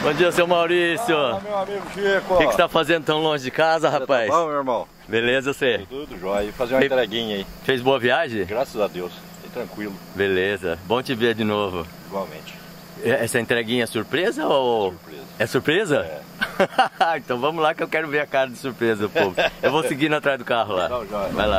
Bom dia, seu Maurício. Meu amigo Chico. O que você tá fazendo tão longe de casa, rapaz? Tá bom, meu irmão? Beleza, você? Tudo jóia. Fazer uma entreguinha aí. Fez boa viagem? Graças a Deus. E tranquilo. Beleza. Bom te ver de novo. Igualmente. Essa entreguinha é surpresa ou... Surpresa. É surpresa? É. Então vamos lá que eu quero ver a cara de surpresa do povo. Eu vou seguindo atrás do carro lá. Não, jóia. Vai lá.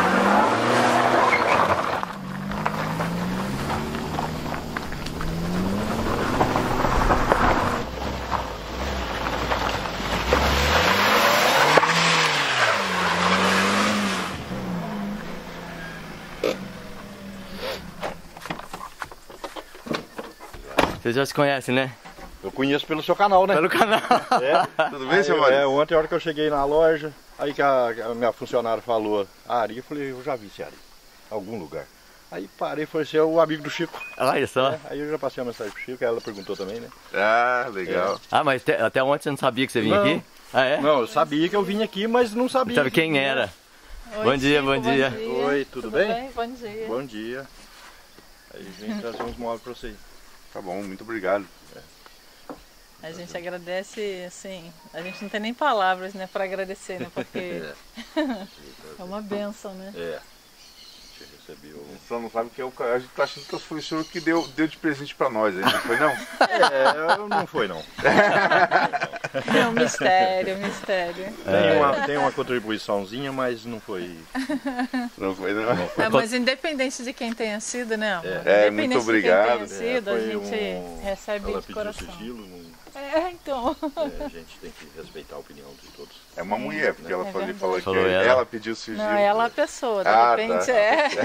Vocês já se conhecem, né? Eu conheço pelo seu canal, né? Pelo canal. É. Tudo bem, seu Maurício? Ontem, a hora que eu cheguei na loja, aí que a minha funcionária falou Ari, eu falei, eu já vi esse Ari, em algum lugar. Aí parei e falei, você é o amigo do Chico. Olha só. Aí eu já passei a mensagem pro Chico, ela perguntou também, né? Ah, legal. Ah, mas até ontem você não sabia que você vinha Não. aqui? Ah, é? Não, eu sabia que eu vim aqui, mas não sabia. Sabe quem era? Oi, Bom dia, Chico, bom dia. Oi, tudo bem? Bom dia. Bom dia. Aí vim trazer uns móveis pra você. Tá bom, muito obrigado. A gente agradece, assim, a gente não tem nem palavras, né, para agradecer, né, porque é uma benção, né? É. Você recebeu. Só não sabe que a gente tá achando que foi o senhor que deu de presente pra nós, aí, não foi não? Não foi não. É um mistério, um mistério. Tem uma contribuiçãozinha, mas não foi. Não foi não? É, mas independente de quem tenha sido, né? É, Independente muito de quem obrigado. tenha sido, a Foi gente recebe Ela de pediu coração. sigilo, É, então. a gente tem que respeitar a opinião de todos. É uma mulher, porque ela É falou verdade. que Falou ela pediu sigilo. Não, ela é a pessoa, de Ah, repente tá.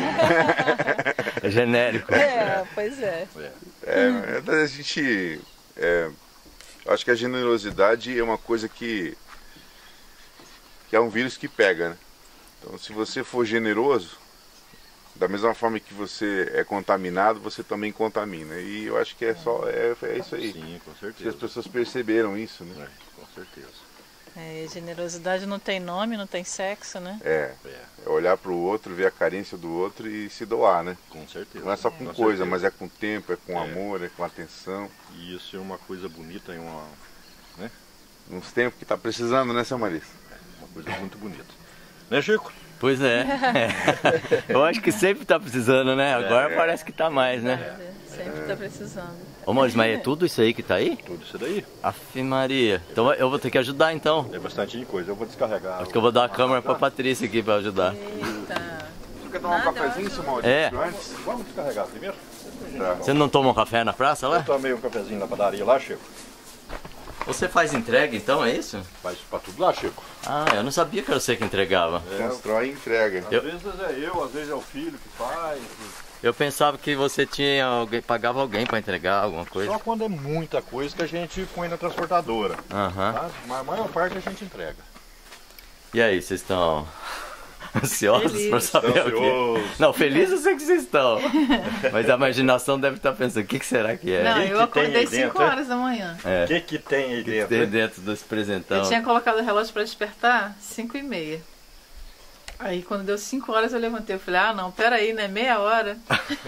É genérico. Pois é. A gente... acho que a generosidade é uma coisa que é um vírus que pega, né? Então, se você for generoso, da mesma forma que você é contaminado, você também contamina. E eu acho que é isso aí. Sim, com Se certeza. as pessoas perceberam isso, né? Com certeza. Generosidade não tem nome, não tem sexo, né? É olhar para o outro, ver a carência do outro e se doar, né? Com certeza. Não é só com Com coisa, certeza. mas é com tempo, é com amor, é com atenção. E isso é uma coisa bonita e uma Uns tempos que tá precisando, né, seu Maurício? coisa muito bonita. Né, Chico? Pois é. Eu acho que sempre tá precisando, né? Agora parece que tá mais, né? Sempre tá precisando. Ô Maurício, mas é tudo isso aí que tá aí? Tudo isso daí. Aff Maria. Então eu vou ter que ajudar então. É bastante coisa. Eu vou descarregar. Acho que eu vou dar a câmera pra Patrícia aqui pra ajudar. Eita. Você quer tomar um cafezinho, seu Maurício? É. Antes? Vamos descarregar primeiro? Tá. Você não toma um café na praça Eu lá? tomei um cafezinho na padaria lá, Chico. Você faz entrega então, é isso? Faz pra tudo lá, Chico. Ah, eu não sabia que era você que entregava. Constrói e entrega. Às vezes é eu, às vezes é o filho que faz. Eu pensava que você tinha alguém, pagava alguém pra entregar alguma coisa. Só quando é muita coisa que a gente põe na transportadora. Aham. Tá? Mas a maior parte a gente entrega. E aí, vocês estão ansiosos Feliz. pra saber o quê? Ansiosos. Não, feliz eu sei que vocês estão. Mas a imaginação deve estar pensando, o que será que é? Não, que eu tem acordei aí dentro, 5 horas da manhã. O que tem aí O que dentro? tem dentro desse presentão? Eu tinha colocado o relógio para despertar 5h30. Aí quando deu 5 horas eu levantei, eu falei, ah não, peraí, né? Meia hora.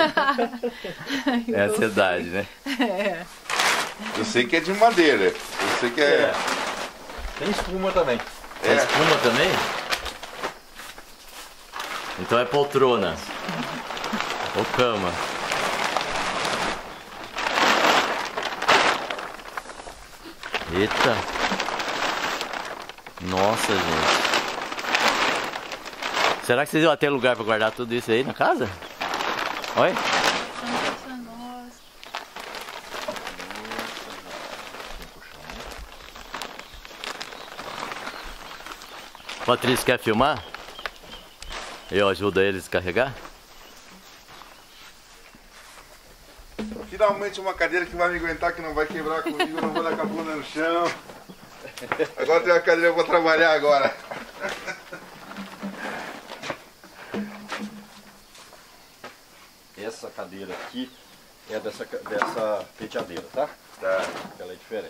Aí É eu- ansiedade, né? É. Eu sei que é de madeira. Eu sei que é. Tem espuma também. Tem espuma também? Então é poltrona. Ou cama. Eita. Nossa, gente. Será que vocês vão ter lugar pra guardar tudo isso aí na casa? Oi? Nossa. Patrícia, quer filmar? Eu ajudo eles a carregar? Finalmente uma cadeira que vai me aguentar, que não vai quebrar comigo, eu não vou dar com a bunda no chão. Agora tem uma cadeira pra trabalhar agora. Essa cadeira aqui é dessa penteadeira, tá? Tá. Ela é diferente.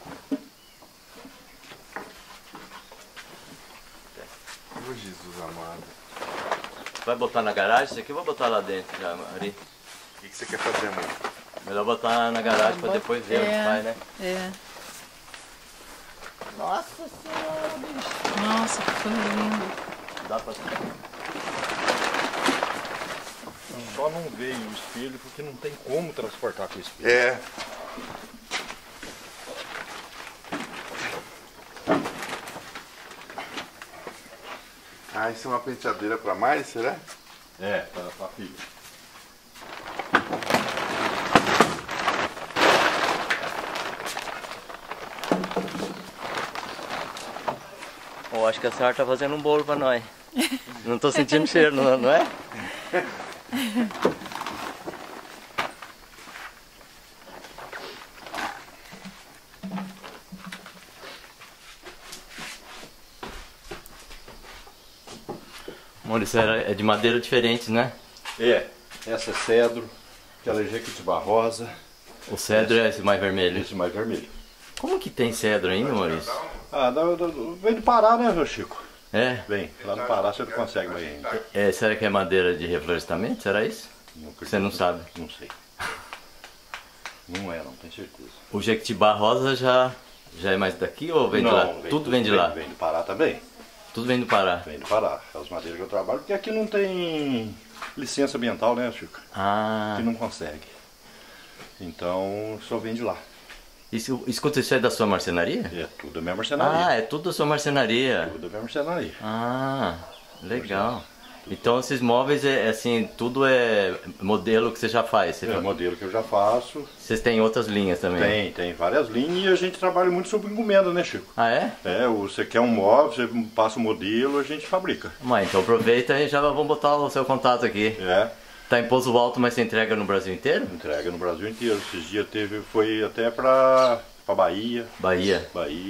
Ô Jesus amado. Vai botar na garagem? Isso aqui eu vou botar lá dentro já, Ari. O que você quer fazer, amor? Melhor botar na garagem pra depois ver onde vai, né? É. Nossa senhora, bicho. Nossa, que foi lindo. Dá pra... Só não veio o espelho porque não tem como transportar com o espelho. É. Ah, isso é uma penteadeira pra mais, será? É, pra filha. Eu acho que a senhora tá fazendo um bolo pra nós. Não tô sentindo cheiro, não é? Maurício, é de madeira diferente, né? É, essa é cedro, aquela é jequitibá rosa, O cedro é esse mais vermelho. esse mais vermelho. Como que tem cedro ainda, Maurício? Ah, vem do Pará, né, meu Chico? É? Vem, lá no Pará você não consegue mais ainda. Será que é madeira de reflorestamento? Será isso? Você não sabe? Não sei. Não é, não tenho certeza. O jequitibá rosa já é mais daqui ou vem de lá? Tudo vem de lá? Vem do Pará também. Tudo vem do Pará. Vem do Pará. As madeiras que eu trabalho, porque aqui não tem licença ambiental, né, Chico? Ah, Aqui não consegue. Então, só vem de lá. escuta, isso é da sua marcenaria? É tudo da minha marcenaria. Ah, é tudo da sua marcenaria. Tudo da minha marcenaria. Ah, legal. Então esses móveis é assim, tudo é modelo que você já faz. É o modelo que eu já faço. Vocês têm outras linhas também? Tem várias linhas e a gente trabalha muito sob encomenda, né, Chico? Ah, é? É, você quer um móvel, você passa o modelo, a gente fabrica. Mas então aproveita e já vamos botar o seu contato aqui. É, Tá em Pouso Alto, mas você entrega no Brasil inteiro? entrega no Brasil inteiro. Esses dias foi até pra Bahia. Bahia.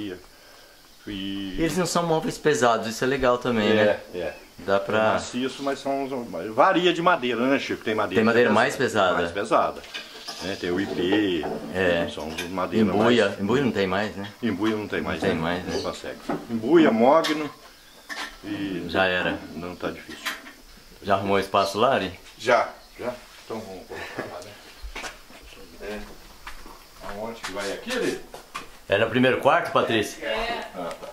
E Eles não são móveis pesados, isso é legal também, né? é. Dá pra... Maciço, mas varia de madeira, né, Chico? Tem madeira mais pesada. Mais pesada. Né? Tem o IP, são madeiras mais... Embuia não tem mais, né? Embuia não tem mais. Não tem mais, né? Não consegue. Embuia, mogno e... Já era. Não tá difícil. Já arrumou espaço lá, Ari? Já. Então vamos colocar lá, né? É. Aonde que vai aqui, ali? É no primeiro quarto, Patrícia? Ah, tá.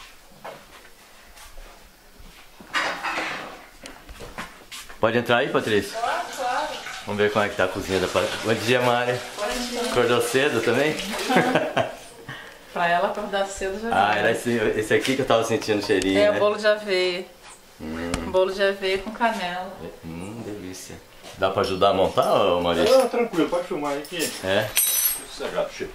Pode entrar aí, Patrícia? Claro. Vamos ver como é que tá a cozinha da Patrícia. Bom dia, Mari. Acordou cedo também? Pra ela acordar cedo já Ah, veio. era esse aqui que eu tava sentindo o cheirinho, É né? o bolo de aveia. Bolo de aveia com canela. Delícia. Dá pra ajudar a montar, ô Maurício? Ah, tranquilo, pode filmar aí que... É? Sossegado, Chico.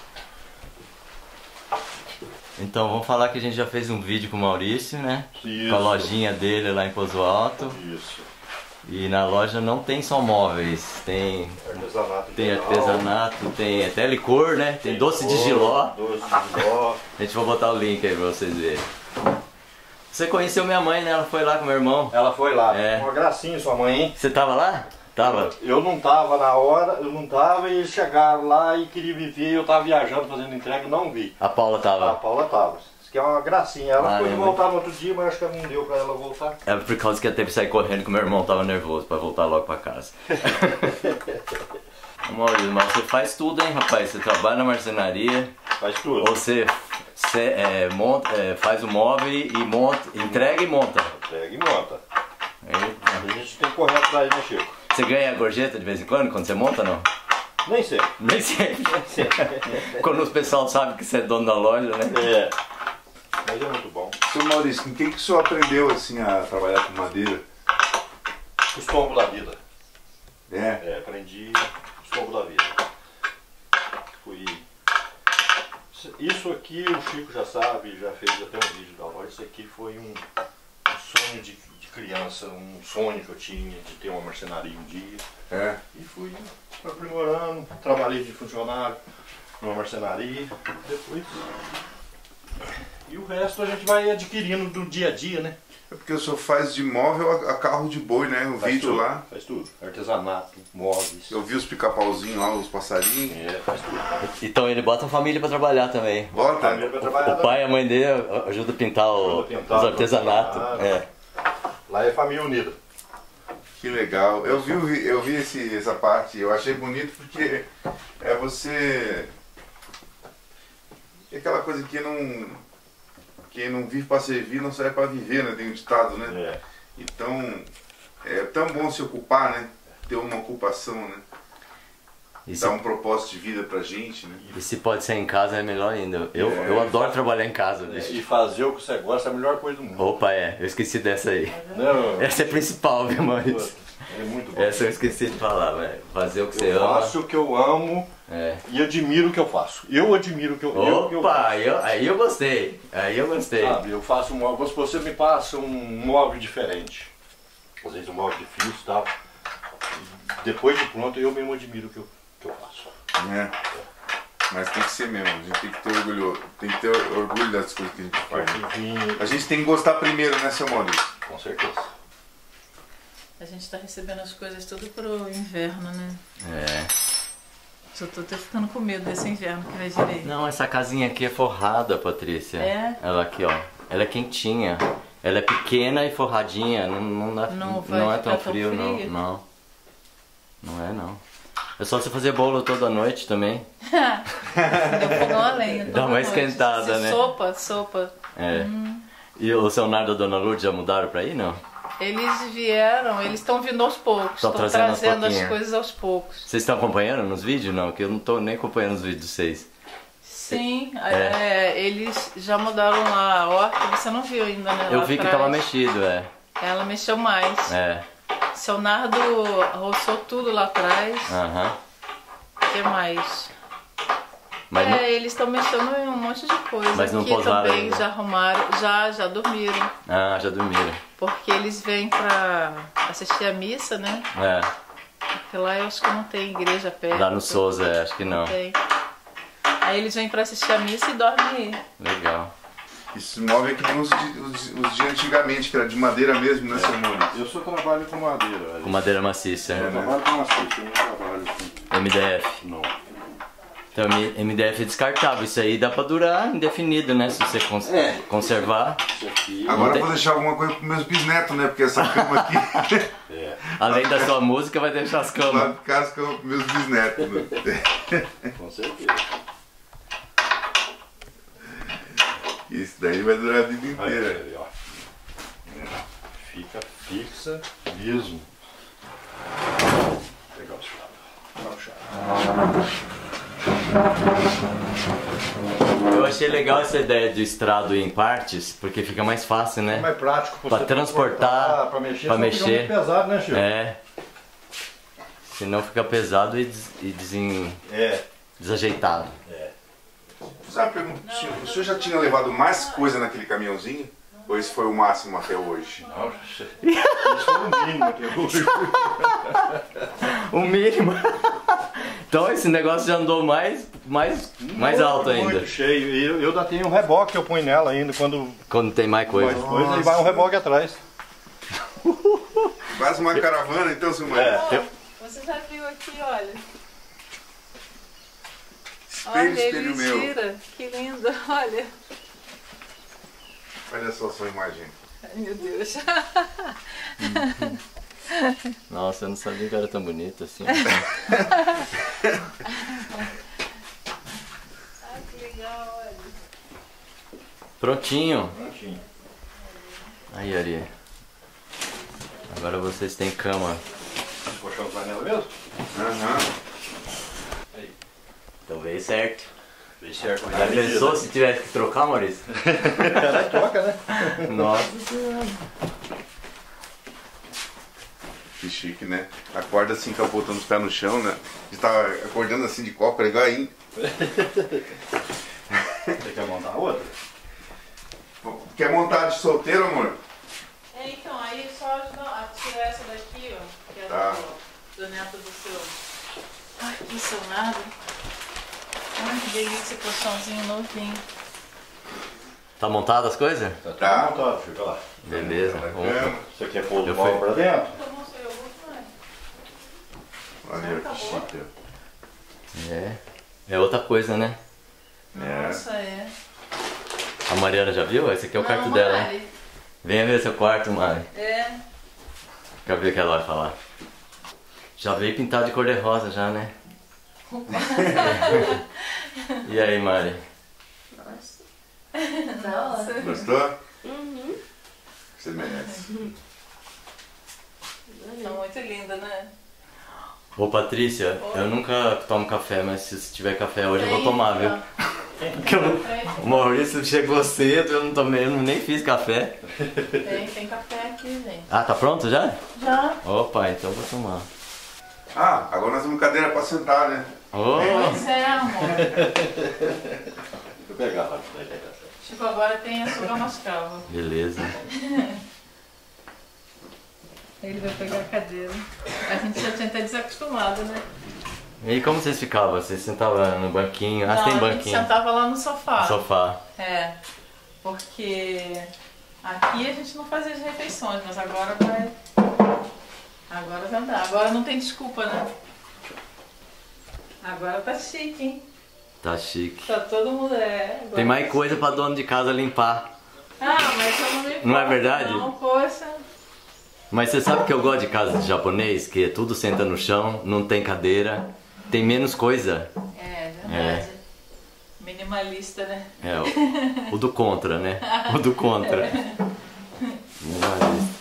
Então, vamos falar que a gente já fez um vídeo com o Maurício, né? Isso. Com a lojinha dele lá em Pouso Alto. Isso. E na loja não tem só móveis, tem artesanato, tem até licor, né? Tem doce de jiló. Doce de jiló. A gente vai botar o link aí pra vocês verem. Você conheceu minha mãe, né? Ela foi lá com meu irmão. Ela foi lá. É. Uma gracinha sua mãe, hein? Você tava lá? Tava. Eu não tava na hora, e eles chegaram lá e queriam me ver, eu tava viajando, fazendo entrega, não vi. A Paula A tava. Paula tava. Isso que é uma gracinha. Ela foi né, voltar no outro dia, mas acho que não deu pra ela voltar. É por causa que ela teve que sair correndo que o meu irmão tava nervoso pra voltar logo pra casa. Maurício, mas você faz tudo, hein, rapaz? Você trabalha na marcenaria, Faz tudo. ou você faz o móvel e monta, entrega e monta. Pega e monta. Eita. A gente tem que correr atrás, né, Chico? Você ganha gorjeta de vez em quando você monta, não? Nem sei. Nem sempre. Quando o pessoal sabe que você é dono da loja, né? É. Mas é muito bom. Seu Maurício, com quem que o senhor aprendeu assim a trabalhar com madeira? Os tombos da vida. É? É, aprendi os tombos da vida. Fui... Isso aqui o Chico já sabe, já fez até um vídeo da loja. Isso aqui foi um sonho de criança, um sonho que eu tinha de ter uma marcenaria um dia. É. E fui aprimorando, trabalhei de funcionário numa marcenaria, depois... E o resto a gente vai adquirindo do dia a dia, né? É porque o senhor faz de móvel a carro de boi, né? O Faz vídeo tudo, lá. Faz tudo. Artesanato, móveis. Eu vi os pica-pauzinhos lá, os passarinhos. É, faz tudo. Então ele bota a família pra trabalhar também. Bota. Família pra trabalhar O pai e a mãe dele ajudam a pintar, os artesanatos. É. Lá é família unida. Que legal. Eu vi essa parte, eu achei bonito porque é você... É aquela coisa que não... Quem não vive para servir não serve para viver, né? Tem um ditado, né? É. Então, é tão bom se ocupar, né? Ter uma ocupação, né? Dar um propósito de vida pra gente, né? E se pode ser em casa é melhor ainda. Eu adoro trabalhar em casa, bicho. E fazer o que você gosta é a melhor coisa do mundo. Opa, eu esqueci dessa aí. Não, Essa é a principal, viu, Maurício? é muito bom. Essa eu esqueci de falar, velho. Fazer o que você Eu ama. faço o que eu amo e admiro o que eu faço. Eu admiro o que eu faço. Opa, aí eu gostei. Aí eu gostei. Sabe, eu faço um móvel, se você me passa um móvel diferente, às vezes um móvel de fios e tal, depois de pronto eu mesmo admiro o que eu faço. É. Mas tem que ser mesmo, a gente tem que ter orgulho das coisas que a gente faz. A gente tem que gostar primeiro, né, seu Maurício? Com certeza. A gente tá recebendo as coisas tudo pro inverno, né? Só tô até ficando com medo desse inverno que vai vir aí. Não, essa casinha aqui é forrada, Patrícia. É? Ela aqui, ó. Ela é quentinha. Ela é pequena e forradinha. Não é tão frio, não. Não é, não. É só você fazer bolo toda noite também. Deu fogão a lenha. Dá uma esquentada, né? Sopa. É. E o seu Nardo e a Dona Lourdes já mudaram pra aí, não? Eles vieram, eles estão vindo aos poucos. Estão Estão trazendo trazendo aos as pouquinhos. coisas aos poucos. Vocês estão acompanhando nos vídeos, não? Que eu não tô nem acompanhando os vídeos de vocês. Sim, eles já mudaram lá a horta, você não viu ainda, né? Eu lá vi que atrás. tava mexido, Ela mexeu mais. Seu Nardo roçou tudo lá atrás. Aham. O que mais? Mas não- Eles estão mexendo em um monte de coisa. Mas não aqui pousaram também ainda. já arrumaram, já dormiram. Ah, já dormiram. Porque eles vêm pra assistir a missa, né? Porque lá eu acho que não tem igreja perto. Lá no Souza, acho que não. Tem. Aí eles vêm pra assistir a missa e dormem aí. Legal. Esse móvel é que nem os de antigamente, que era de madeira mesmo, né, seu Maurício? Eu só trabalho com madeira. Com madeira maciça. Eu trabalho com maciça, eu não trabalho com... MDF. Não. Então, MDF é descartável. Isso aí dá pra durar indefinido, né? Se você conservar. Isso aqui... Agora eu vou deixar alguma coisa pros meus bisnetos, né? Porque essa cama aqui Além da sua música, vai deixar as vai camas. ficar as camas pros meus bisnetos. Né? Com certeza. Isso daí vai durar a vida inteira. Aí, ó. Fica fixa mesmo. Vou pegar o chave. Dá o chave. Eu achei legal essa ideia do estrado em partes, porque fica mais fácil, É né? mais prático Pra você transportar, pra mexer. pra senão fica mexer. muito pesado, né, Chico? Senão fica pesado e desajeitado. Sabe uma pergunta, o senhor já tinha levado mais coisa naquele caminhãozinho? Ou esse foi o máximo até hoje? Nossa, isso foi o mínimo até hoje. O mínimo. Então esse negócio já andou mais alto ainda. Muito cheio. Eu ainda tenho um reboque que eu ponho nela ainda quando Quando tem mais coisa. mais coisa e vai um reboque atrás. Quase uma caravana então, seu Maurício. Você já viu aqui, olha. Espelho, espelho meu. Mentira, que lindo, olha. Olha só a sua imagem. Ai, meu Deus. Nossa, eu não sabia que era tão bonito assim. Ai, que legal, olha. Prontinho. Prontinho. Aí, Ari. Agora vocês têm cama. Esse colchão vai nela mesmo? Aham. Então veio certo. Veio certo. Já pensou se tivesse que trocar, Maurício? Ela troca, né? Nossa Senhora. Que chique, né? Acorda assim, capotando os pés no chão, né? A gente tava acordando assim de copa, igual aí. Você quer montar outra? Quer montar de solteiro, amor? Então, aí só a tirar essa daqui, ó, que é Tá. do neto do seu. Ai, que seu nada. Ai, que delícia, colchãozinho novinho. Tá montado as coisas? Tá tudo Tá. montado, fica lá. Beleza. Cama. Você quer pôr Eu o móvel fui- pra dentro? Eu não sei, eu vou mais. Olha que chique. É outra coisa, né? Nossa, é. A Mariana já viu? Esse aqui é o quarto dela, hein? Mari. Venha ver seu quarto, Mari. É. Quer ver o que ela vai falar? Já veio pintado de cor de rosa já, né? E aí, Mari? Nossa. Gostou? Gostou? Uhum. Você merece. Tá muito linda, né? Ô Patrícia, eu nunca tomo café, mas se tiver café hoje eu vou tomar, viu? Porque o Maurício chegou cedo, eu não tomei, eu nem fiz café. Tem café aqui, gente. Ah, tá pronto já? Já. Opa, então eu vou tomar. Ah, agora nós temos cadeira pra sentar, né? Oh. Pois é, amor. Deixa eu pegar lá. Tipo, agora tem açúcar mascavo. Beleza. Ele vai pegar a cadeira. A gente já tinha até desacostumado, né? E como vocês ficavam? Vocês sentavam no banquinho? Ah, Não, tem a gente banquinho. sentava lá no sofá. Sofá. É, porque aqui a gente não fazia as refeições, mas agora vai. Agora vai dar. Agora não tem desculpa, né? Agora tá chique, hein? Tá chique. Tá todo mundo. Agora Tem mais tá coisa chique. pra dono de casa limpar. Ah, mas eu não me importo. Não é verdade? Não, poxa. Mas você sabe que eu gosto de casa de japonês, que tudo senta no chão, não tem cadeira, tem menos coisa. É, verdade. Minimalista, né? É, o do contra, né? O do contra. Minimalista.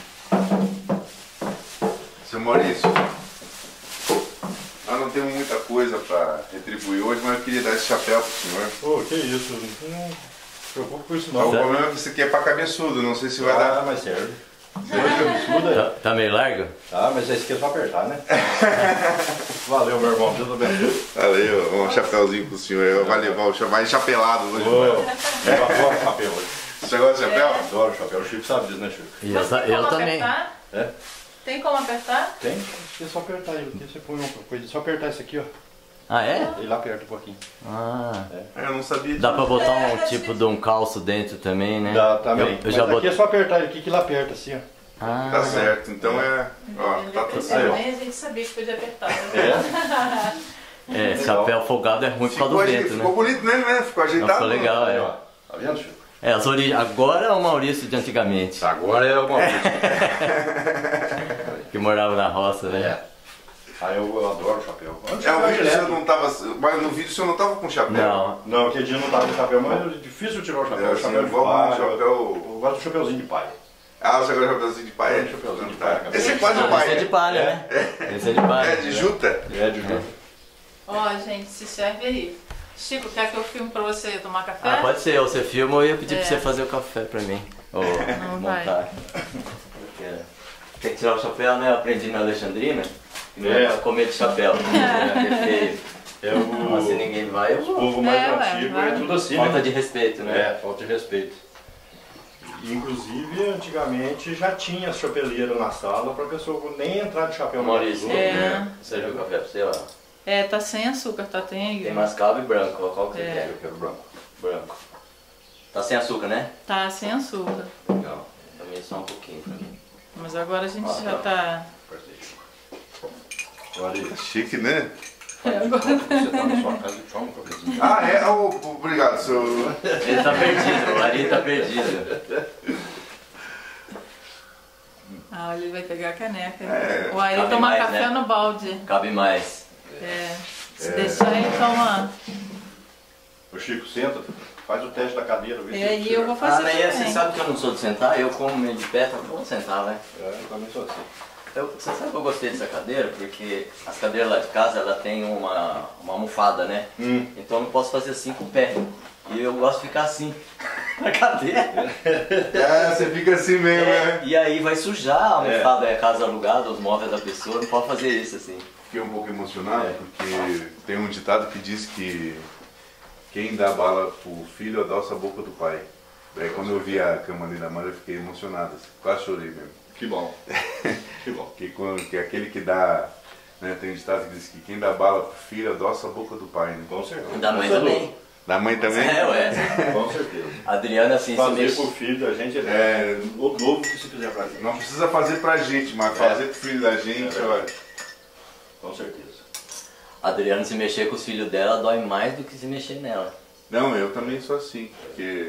Seu Maurício, nós não temos muita coisa pra retribuir hoje, mas eu queria dar esse chapéu pro senhor. Pô, que isso? Não se preocupe com isso O não. problema é que isso aqui é pra cabeçudo, não sei se vai dar. Ah, mas serve. Muda aí. Tá meio largo? Ah, mas esse aqui é só apertar, né? Valeu, meu irmão. Deus abençoe. Valeu, um chapéuzinho pro senhor. Vai levar o chapéu, vai enchapelado hoje. Eu adoro chapéu hoje. Você gosta de chapéu? Adoro chapéu. O Chico sabe disso, né, Chico? E Mas tem eu como também. apertar? É? Tem como apertar? Tem? Acho que é só apertar ele. Aqui você põe uma coisa. Só apertar isso aqui, ó. Ah, é? Ele aperta um pouquinho. Ah. Eu não sabia disso. Dá pra botar um tipo de um calço dentro também, né? Dá também. Eu já Mas aqui botei. é só apertar ele aqui que ele aperta assim, ó. Ah, Tá certo, então é. Ó, Ele tá tudo apertou, certo. nem a gente sabia que podia apertar. é, chapéu folgado é ruim por causa do vento, Ficou né? bonito, né? Ficou ajeitado. Ficou legal, Aí, é. ó. Tá vendo, Chico? É, as agora é o Maurício de antigamente, Agora é uma que morava na roça, né? É. Aí eu adoro chapéu. É, o vídeo o senhor não tava. Mas no vídeo o senhor não tava com chapéu. Não, Não, aquele dia não tava com chapéu, mas é difícil tirar o chapéu. É, O chapéu de igual pai. um chapéu. Eu gosto do chapéuzinho de pai. Ah, você gosta de chapéuzinho de pai? Um chapéuzinho de pai. Esse é quase o esse pai. é de palha, né? Esse é de palha. É, de juta? É, de juta. Ó, gente, se serve aí. Chico, quer que eu filme pra você tomar café? Ah, pode ser, ou você filma ou eu ia pedir pra É. você fazer o café pra mim. Ou Não vai. montar. Tem que tirar o chapéu, né? Eu aprendi na Alexandrina. E não é pra comer de chapéu. É feio. É Mas se o ninguém vai, eu vou. povo mais ué, antigo, vai. é tudo assim, Falta né? de respeito, né? É, falta de respeito. E, inclusive, antigamente já tinha chapeleira na sala pra pessoa nem entrar de chapéu. Maurício, É. né? Você viu o café pra você, ó? É, tá sem açúcar, tá? Tem Tem mascavo e branco, ó. Qual que você É. quer? Eu quero branco. Branco. Tá sem açúcar, né? Tá sem açúcar. Legal. Pra mim só um pouquinho pra mim. Mas agora a gente Ah, já tá. tá. Olha, Chique, né? Agora... você tá na sua casa e toma um cafezinho. Ah, é? Oh, obrigado, senhor. Ele tá perdido, o Ari tá perdido. Ah, ele vai pegar a caneca. É, o Ari cabe toma mais, café né? no balde. Cabe mais. É. Se deixar ele toma. Ô Chico, senta, faz o teste da cadeira. Vê E se aí você- eu vou fazer mas aí você também. sabe que eu não sou de sentar, eu como meio de pé, então vou sentar, vai. É, eu também sou assim. Você sabe que eu gostei dessa cadeira? Porque as cadeiras lá de casa, ela tem uma almofada, né? Então eu não posso fazer assim com o pé. E eu gosto de ficar assim, na cadeira. É, você fica assim mesmo, né? E aí vai sujar a almofada, é a casa alugada, os móveis da pessoa, não pode fazer isso assim. Fiquei um pouco emocionado porque tem um ditado que diz que quem dá bala pro filho adoça a boca do pai. Daí quando eu vi a cama ali na mão eu fiquei emocionado, assim, quase chorei mesmo. Que bom. Que bom. Que aquele que dá, né, tem um ditado que diz que quem dá bala pro filho adoça a boca do pai, né? Com certeza. Da mãe também. Da mãe também? É, ué. Com certeza. A Adriana assim se Fazer mexe. pro filho da gente É, o novo que se fizer pra gente. não precisa fazer pra gente, mas fazer pro filho da gente, É olha. Com certeza. A Adriana se mexer com os filhos dela dói mais do que se mexer nela. Não, eu também sou assim, porque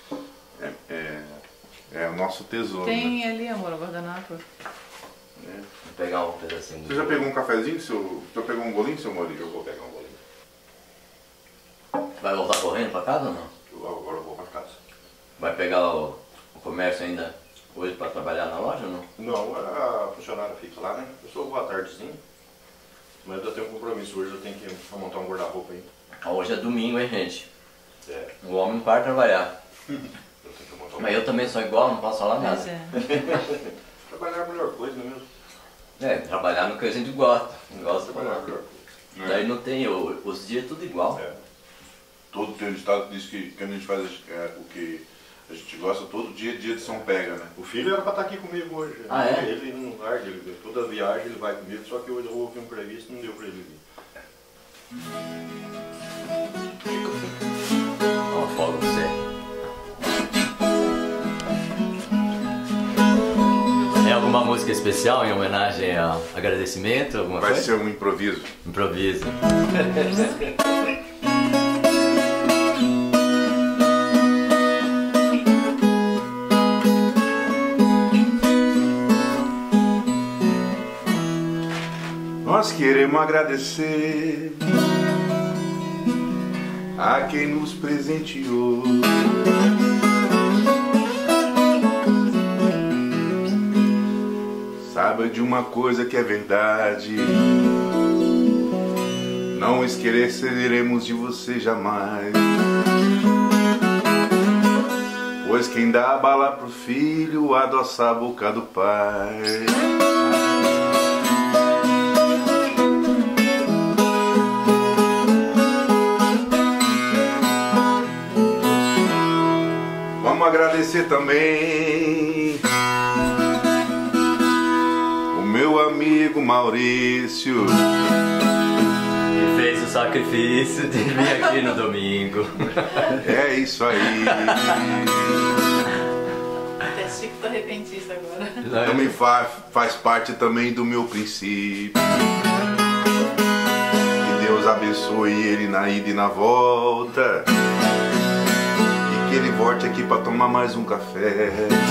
é o nosso tesouro. Né? Tem ali, amor, o guardanapo. Vou pegar um pedacinho. Você já pegou um cafezinho, já pegou um bolinho, seu Maurício? Eu vou pegar um bolinho. Vai voltar correndo pra casa ou não? Agora eu vou pra casa. Vai pegar o comércio ainda hoje para trabalhar na loja ou não? Não, a funcionária fica lá, né? Eu só vou à tardezinha. Mas eu tenho um compromisso hoje, eu tenho que montar um guarda-roupa aí. Hoje é domingo, hein, gente? É. O homem não para de trabalhar. Eu tenho que montar um Mas eu também sou igual, não posso falar nada. Pois é. Trabalhar é a melhor coisa, não é mesmo? É, trabalhar no que a gente gosta. Gosta Trabalhar é a melhor coisa. Daí não tem, os dias é tudo igual. É. Todo tem um ditado que diz que quando a gente faz o que a gente gosta, todo dia é dia de São Pega, né? O filho era pra estar aqui comigo hoje. Ah, é? Ele não larga, toda viagem ele vai comigo, só que hoje houve um imprevisto e não deu pra ele vir. Ó, folga pra você. É alguma música especial em homenagem ao agradecimento? Alguma Vai coisa? ser um improviso. Improviso. Nós queremos agradecer a quem nos presenteou. Saiba de uma coisa que é verdade, não esqueceremos de você jamais. Pois quem dá a bala pro filho adoça a boca do pai. Vamos agradecer também o meu amigo Maurício, E fez o sacrifício de vir aqui no domingo. é isso aí. Até Chico tá repentista agora. Também faz parte também do meu princípio. Que Deus abençoe ele na ida e na volta. E que ele volte aqui para tomar mais um café.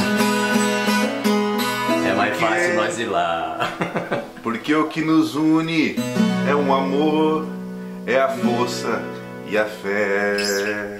É mais fácil nós ir lá. Porque o que nos une é um amor, é a força e a fé.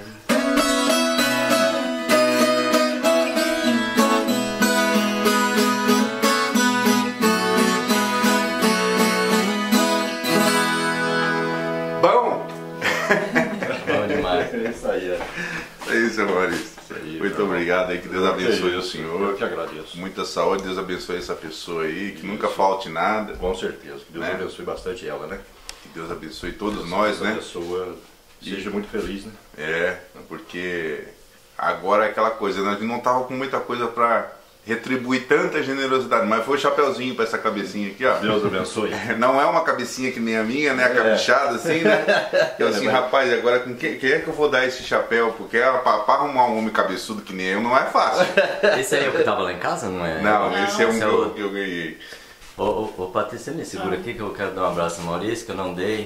Bom, Bom demais. É isso aí, é isso, Maurício. Muito obrigado aí, que Deus abençoe o Eu senhor. que agradeço. Muita saúde, Deus abençoe essa pessoa aí, que nunca falte nada. Com certeza. Deus Né? abençoe bastante ela, né? Que Deus abençoe todos nós, Essa né? pessoa seja muito feliz, né? É, porque agora é aquela coisa, né? A gente não tava com muita coisa pra retribuir tanta generosidade, mas foi o chapeuzinho pra essa cabecinha aqui, ó. Deus abençoe. Não é uma cabecinha que nem a minha, né? A caprichada assim, né? Que eu assim, rapaz, agora com quem é que eu vou dar esse chapéu? Porque pra arrumar um homem cabeçudo que nem eu não é fácil. Esse aí é o que tava lá em casa, não é? Não, esse é um esse é que o- eu ganhei. Ô Patrícia, me segura aqui que eu quero dar um abraço ao Maurício, que eu não dei.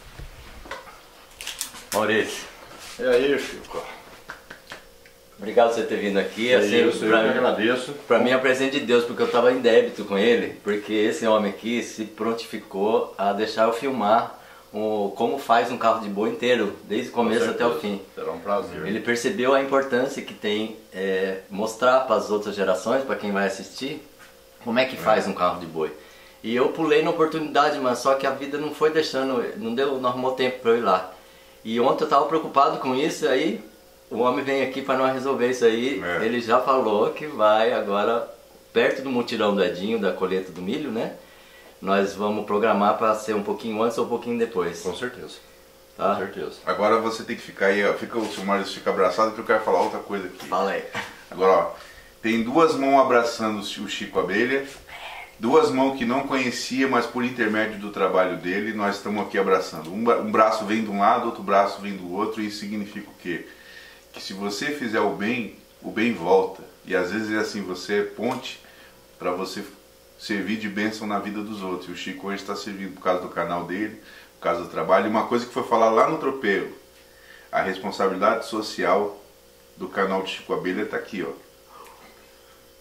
Maurício, E aí, Chico? obrigado por você ter vindo aqui. E aí, Assim, eu que agradeço. pra mim é um presente de Deus, porque eu tava em débito com ele, porque esse homem aqui se prontificou a deixar eu filmar como faz um carro de boi inteiro, desde o começo até o fim. Será um prazer. Ele percebeu a importância que tem mostrar para as outras gerações, para quem vai assistir, como é que faz um carro de boi. E eu pulei na oportunidade, mas só que a vida não foi deixando, não arrumou tempo para eu ir lá. E ontem eu estava preocupado com isso, aí o homem vem aqui para nós resolver isso aí. É. Ele já falou que vai agora, perto do mutirão do Edinho, da colheita do milho, né? Nós vamos programar para ser um pouquinho antes ou um pouquinho depois. Com certeza. Tá? Com certeza. Agora você tem que ficar aí, ó. O seu Maurício fica abraçado que eu quero falar outra coisa aqui. Fala aí. Agora, ó, tem duas mãos abraçando o Chico Abelha, duas mãos que não conhecia, mas por intermédio do trabalho dele, nós estamos aqui abraçando. Um braço vem de um lado, outro braço vem do outro, e isso significa o quê? Que se você fizer o bem volta. E às vezes é assim, você é ponte para você servir de bênção na vida dos outros. E o Chico hoje está servindo por causa do canal dele, por causa do trabalho. E uma coisa que foi falar lá no tropeiro, a responsabilidade social do canal de Chico Abelha está aqui, ó.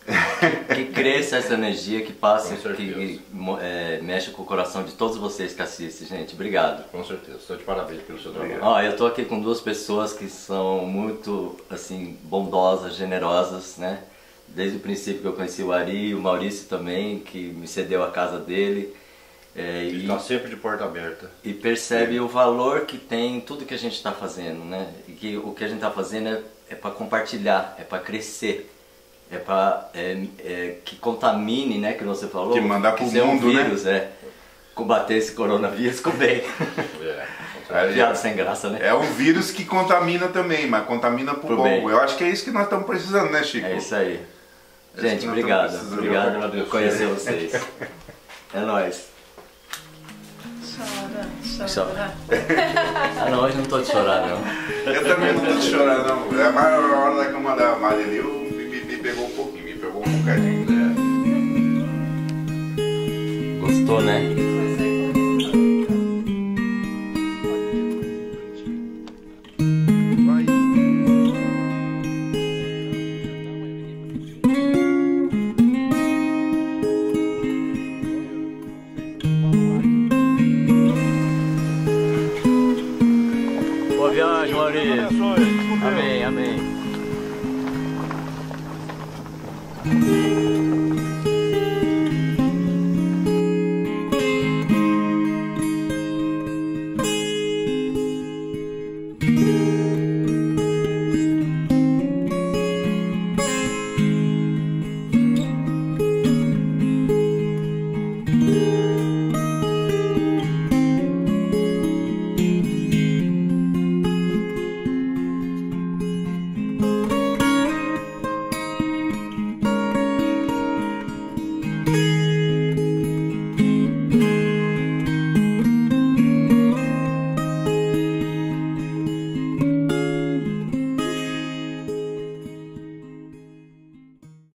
que cresça essa energia, que passe, Com certeza. que mexa com o coração de todos vocês que assistem, gente. Obrigado. Com certeza. Estou de parabéns pelo seu trabalho. Ó, eu tô aqui com duas pessoas que são muito, assim, bondosas, generosas, né? Desde o princípio que eu conheci o Ari, o Maurício também, que me cedeu a casa dele. Ele está sempre de porta aberta. E percebe o valor que tem em tudo que a gente está fazendo, né? E que o que a gente está fazendo é para compartilhar, é para crescer, é para que contamine, né? Que você falou. Que mandar pro ser mundo, um vírus, né? Combater esse coronavírus com bem. Piada sem graça, né? É um vírus que contamina também, mas contamina pro bom. bem. Eu acho que é isso que nós estamos precisando, né, Chico? É isso aí. É isso Gente, que nós obrigado. estamos precisando. Obrigado Eu agradeço. por conhecer vocês. É nóis. Chora. Ah, não, hoje não tô de chorar, não. Eu também não tô de chorar, não. É a maior hora da cama da Maria ali, me pegou um pouquinho, me pegou um bocadinho. Gostou, né? Boa viagem, Maurício. Amém, amém.